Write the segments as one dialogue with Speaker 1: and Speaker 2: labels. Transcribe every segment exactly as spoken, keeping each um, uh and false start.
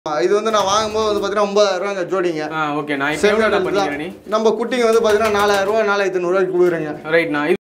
Speaker 1: இது வந்து நான் வாங்கும்போது வந்து பாத்தீங்கன்னா ஒன்பதாயிரம் ரூபாய்ங்க ஜோடிங்க.
Speaker 2: ஆ ஓகே. நான் இப்போ எவ்வளவு பண்ணிக்கிறேன் நீ?
Speaker 1: நம்ம குட்டிங்க வந்து பாத்தீங்கன்னா நாலாயிரம் ரூபாய் நாலாயிரத்து ஐநூறு ரூபாய்க்கு கொடுக்குறேங்க.
Speaker 2: ரைட். நான்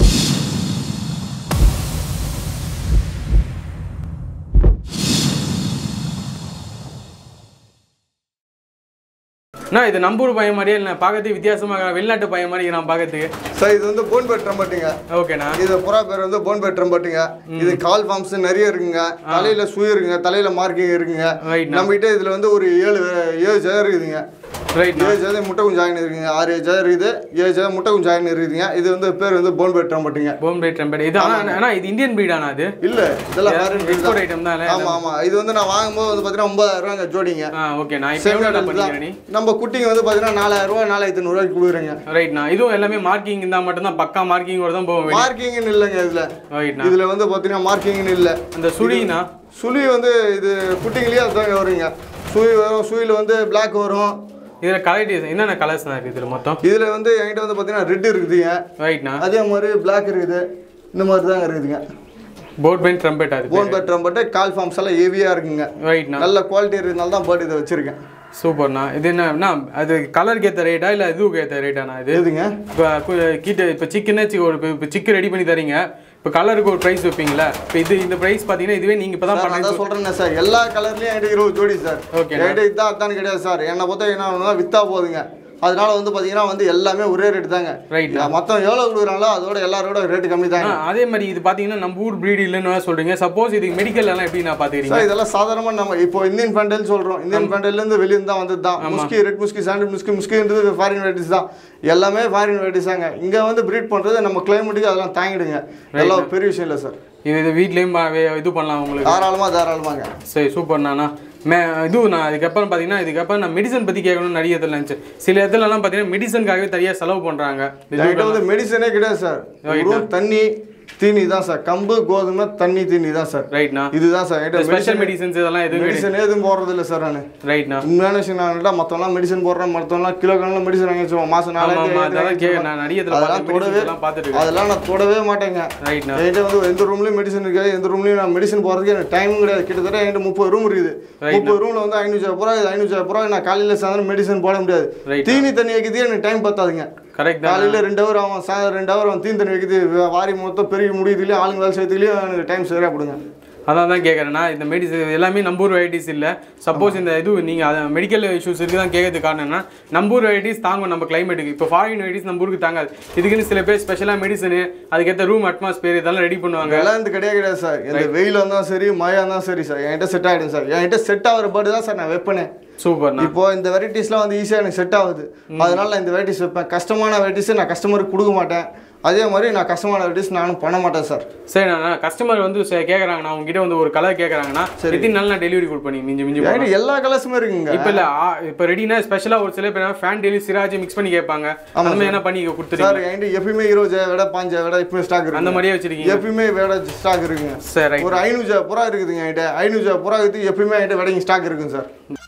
Speaker 2: நான் இது நம்பூர் பையன் மாதிரியே இல்லை, பார்க்கறதுக்கு வித்தியாசமாக வெளிநாட்டு பையன் மாதிரி நான் பார்க்கறதுக்கு.
Speaker 1: சார் இது வந்து bonebrothtrumpetங்க.
Speaker 2: ஓகேண்ணா.
Speaker 1: இது புறா பேர் வந்து bonebrothtrumpetங்க. இது கால் ஃபார்ம்ஸ் நிறைய இருக்குங்க. தலையில சுய இருக்குங்க, தலையில மார்க்கிங் இருக்குங்க. நம்ம கிட்ட இதுல வந்து ஒரு ஏழு ஏழு ஜெயர் இருக்குதுங்க.
Speaker 2: ரைட்.
Speaker 1: ஏழு ஜெயர் முட்டை குஞ்சு ஆயின் இருக்குங்க. ஆறு ஜெயர் இருக்குது, ஏழு ஜெயர் முட்டை குஞ்சு ஆயின் இருக்குதுங்க. இது வந்து பேர் வந்து bonebrothtrumpetங்க.
Speaker 2: bonebrothtrumpet. இது ஆனா இது இந்தியன் breed ஆனா அது? இல்ல,
Speaker 1: இதெல்லாம் ஃபாரின்
Speaker 2: எக்ஸ்போர்ட் ஐட்டம் தான்.
Speaker 1: ஆமா ஆமா. இது வந்து நான் வாங்கும்போது வந்து பாத்தீங்கன்னா ஒன்பதாயிரம் ரூபாய்ங்க ஜோடிங்க.
Speaker 2: ஆ ஓகே. நான் இப்போ எவ்வளவு பண்ணிக்கிறேன் நீ?
Speaker 1: நம்ம குட்டிங்க வந்து பாத்தீங்கன்னா நாலாயிரம் ரூபாய் நாலாயிரத்து ஐநூறு ரூபாய்க்கு கொடுக்குறேங்க.
Speaker 2: ரைட்ண்ணா. இதுவும் எல்லாமே மார்க்கிங் இருந்தா மட்டும் தான், பக்கா மார்க்கிங் கூட தான் போகும்.
Speaker 1: மார்க்கிங்னு இல்லைங்க இதுல.
Speaker 2: ரைட்ண்ணா.
Speaker 1: இதுல வந்து பாத்தீங்கன்னா மார்க்கிங்னு இல்ல.
Speaker 2: அந்த சுழினா
Speaker 1: சுழி வந்து இது குட்டிங்களே அதாங்க வருங்க. சுழி வரும், சுழியில வந்து பிளாக் வரும்.
Speaker 2: இதுல கலர் என்னென்ன கலர்ஸ் தான் இருக்கு இதுல மொத்தம்? இதுல
Speaker 1: வந்து என்கிட்ட வந்து பாத்தீங்கன்னா ரெட் இருக்குதுங்க.
Speaker 2: ரைட்ண்ணா.
Speaker 1: அதே மாதிரி பிளாக் இருக்குது. இந்த மாதிரி தாங்க இருக்குதுங்க.
Speaker 2: bonebrothtrumpet அது.
Speaker 1: bonebrothtrumpet கால் ஃபார்ம்ஸ் எல்லாம் ஹெவியா இருக்குங்க.
Speaker 2: ரைட்ண்ணா.
Speaker 1: நல்ல குவாலிட்டி இருக்கனால தான் பேர்ட் இதை வச்சிருக்கேன்.
Speaker 2: சூப்பர்ண்ணா. இது என்ன அது கலருக்கு ஏற்ற ரேட்டா இல்லை இதுக்கு ஏற்ற ரேட்டாண்ணா? இது
Speaker 1: எதுங்க?
Speaker 2: இப்போ கிட்ட இப்போ சிக்கனே ஒரு இப்போ சிக்கன் ரெடி பண்ணி தரீங்க, இப்போ கலருக்கு ஒரு ப்ரைஸ் வைப்பீங்களா? இப்போ இது இந்த ப்ரைஸ் பார்த்தீங்கன்னா இதுவே நீங்கள் இப்போ தான் பண்ண
Speaker 1: சொல்கிறேன் சார். எல்லா கலர்லேயும் என்கிட்ட இருபது ஜோடி சார். ஓகே. என்கிட்ட இதுதான் அதான் கிடையாது சார். என்னை பொறுத்த என்ன விற்றா போதுங்க. அதனால வந்து பார்த்தீங்கன்னா வந்து எல்லாமே ஒரே ரேட்டு தாங்க. ரைட். மொத்தம் எவ்வளோ கொடுக்குறாங்களோ அதோட எல்லாரோட ரேட்டு கம்மி தாங்க.
Speaker 2: அதே மாதிரி இது பார்த்தீங்கன்னா நம்ம ஊர் ப்ரீட் இல்லைன்னு சொல்கிறீங்க. சப்போஸ் இதுக்கு மெடிக்கல் எல்லாம் எப்படி நான் பார்த்துக்கிறீங்க?
Speaker 1: இதெல்லாம் சாதாரணமாக நம்ம இப்போ இந்தியன் ஃபேண்டல் சொல்கிறோம். இந்தியன் ஃபேண்டல்லேருந்து வெளியே தான் வந்து தான் முஸ்கி, ரெட் முஸ்கி, சாண்டில் முஸ்கி, முஸ்கின்றது ஃபாரின் வெரைட்டிஸ் தான். எல்லாமே ஃபாரின் வெரைட்டிஸ் தாங்க. இங்கே வந்து ப்ரீட் பண்ணுறது நம்ம கிளைமேட்டுக்கு அதெல்லாம் தாங்கிடுங்க. எல்லாம் பெரிய விஷயம் இல்லை சார். இது
Speaker 2: இது வீட்லேயும் இது பண்ணலாம் உங்களுக்கு
Speaker 1: தாராளமாக தாராளமாங்க.
Speaker 2: சரி சூப்பர்ண்ணா. மே இது நான் அதுக்கப்புறம் பார்த்தீங்கன்னா இதுக்கப்புறம் நான் மெடிசன் பற்றி கேட்கணும்னு நிறைய இடத்துல இருந்துச்சு. சில இடத்துலலாம் பார்த்தீங்கன்னா மெடிசனுக்காகவே தனியாக செலவு பண்ணுறாங்க.
Speaker 1: இது வந்து மெடிசனே கிடையாது சார். தண்ணி தீனி தான் சார். கம்பு, கோதுமை, தண்ணி, தீனி தான் சார்.
Speaker 2: ரைட்ண்ணா.
Speaker 1: இதுதான் சார்.
Speaker 2: ஸ்பெஷல் மெடிசன்ஸ் இதெல்லாம் எதுவும்
Speaker 1: மெடிசன் எதுவும் போடுறது இல்லை சார். நான்
Speaker 2: ரைட்ண்ணா.
Speaker 1: உண்மையான விஷயம் நான் மற்றவங்களாம் மெடிசன் போடுறேன், மற்றவங்களாம் கிலோ கணக்கில் மெடிசன் வாங்கி வச்சுவோம். மாதம் நாலாயிரத்தி அதெல்லாம் தொடவே அதெல்லாம் நான் தொடவே மாட்டேங்க. ரைட்ண்ணா. என்கிட்ட வந்து எந்த ரூம்லையும் மெடிசன் இருக்காது. எந்த ரூம்லையும் நான் மெடிசன் போடுறதுக்கு எனக்கு டைமும் கிடையாது. கிட்டத்தட்ட என்கிட்ட முப்பது ரூம் இருக்குது. முப்பது ரூமில் வந்து ஐநூற்றி ரூபா ஐநூற்றி ரூபா நான் காலையில் சாயந்தரம் மெடிசன் போட முடியாது. தீனி தண்ணி வைக்கிறதே எனக்கு டைம் பத்தாதுங்க. கரெக்ட். காலையில் ரெண்டு ஹவர் ஆகும், சாயந்தரம் ரெண்டு ஹவர் ஆகும். தீனி தண்ணி வைக்கிறது வாரி மொத்தம் பெரிய முடியுதுலையும் ஆளுங்க வேலை செய்யறதுலையும் எனக்கு டைம் சரியாக கொடுங்க. அதான் தான் கேட்குறேன்னா இந்த மெடிசன் எல்லாமே நம்பூர் வெரைட்டிஸ் இல்லை. சப்போஸ் இந்த இது நீங்கள் அதை மெடிக்கல் இஷ்யூஸ் இருக்குது தான் கேட்கறதுக்கு காரணம்னா நம்பூர் வெரைட்டிஸ் தாங்கும் நம்ம கிளைமேட்டுக்கு. இப்போ ஃபாரின் வெரைட்டிஸ் நம்ம ஊருக்கு தாங்காது. இதுக்குன்னு சில பேர் ஸ்பெஷலாக மெடிசனு அதுக்கேற்ற ரூம் அட்மாஸ்பியர் இதெல்லாம் ரெடி பண்ணுவாங்க. எல்லாம் இந்த கிடையாது கிடையாது சார். இந்த வெயில் வந்தாலும் சரி மழை இருந்தாலும் சரி சார் என்கிட்ட செட் ஆகிடும் சார். என்கிட்ட செட் ஆகிற பேர்டு தான் சார் நான் வைப்பேன். சூப்பர். இப்போ இந்த வெரைட்டிஸ்லாம் வந்து ஈஸியாக எனக்கு செட் ஆகுது. அதனால நான் இந்த வெரைட்டிஸ் வைப்பேன். கஷ்டமான வெரைட்டிஸை நான் கஸ்டமருக்கு கொடுக்க மாட்டேன். அதே மாதிரி நான் கஸ்டமர் வெரைட்டிஸ் நானும் பண்ண மாட்டேன் சார். சரி. நான் கஸ்டமர் வந்து கேட்குறாங்க, நான் உங்ககிட்ட வந்து ஒரு கலர் கேட்குறாங்கன்னா சரி எத்தனை நாள் நான் டெலிவரி கொடுப்பேன்? மிஞ்சி மிஞ்சி எல்லா கலர்ஸுமே இருக்குங்க. இப்போ இல்லை இப்போ ரெடினா ஸ்பெஷலாக ஒரு சில பேர் ஃபேன்டெயில் சிராஜ் மிக்ஸ் பண்ணி கேட்பாங்க. அந்த மாதிரி என்ன பண்ணி கொடுத்துருங்க சார்? என்கிட்ட எப்பயுமே இருபது விட பாஞ்சு விட எப்பவுமே ஸ்டாக் இருக்கு. அந்த மாதிரியே வச்சிருக்கீங்க? எப்பயுமே விட ஸ்டாக் இருக்குங்க சார். ஒரு ஐநூறு புறா இருக்குதுங்க என்கிட்ட. ஐநூறு புறா இருக்குது எப்பயுமே என்கிட்ட விடைங்க ஸ்டாக் இருக்குங்க சார்.